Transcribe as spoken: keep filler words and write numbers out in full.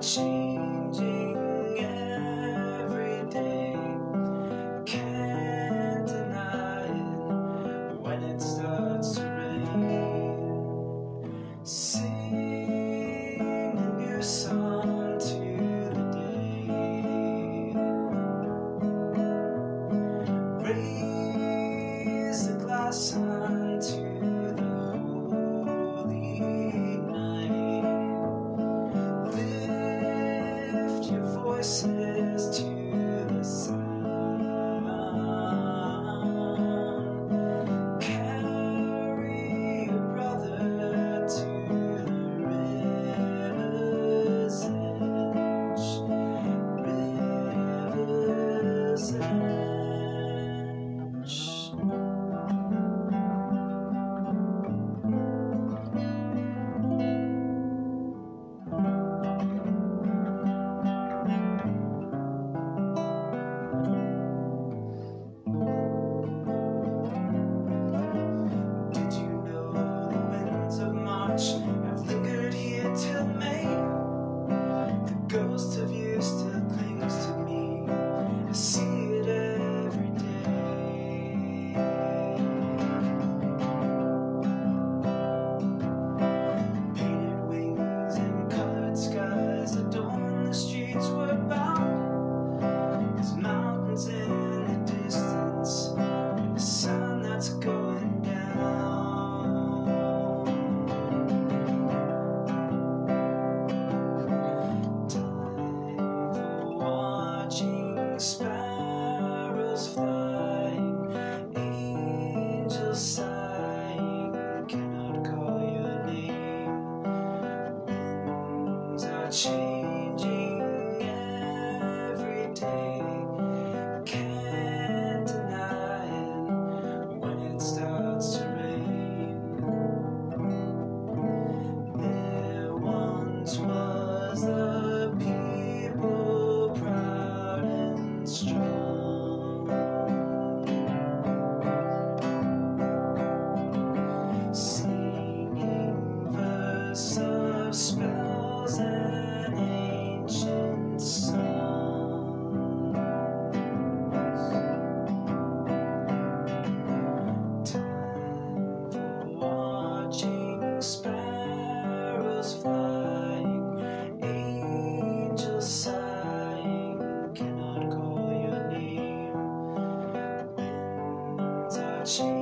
changing every day. Can't deny it when it starts to rain. Sing a new song to the day. Raise the glass unto the holy night. Lift your voices to the sound. Carry your brother to the river's edge. River's edge. I've lingered here till May. The ghost of you still clings to me. I see it every day. Painted wings and colored skies adorn the streets we're bound. There's mountains in the distance and the sun that's going down. Sparrows flying, angels sighing, cannot call your name. Winds are changing every day. Can't deny it when it starts to rain. There once was the people proud and strong, singing verse of spells and ancient songs. Time for watching sparrows flying, angels sighing, cannot call your name. Winds are changing.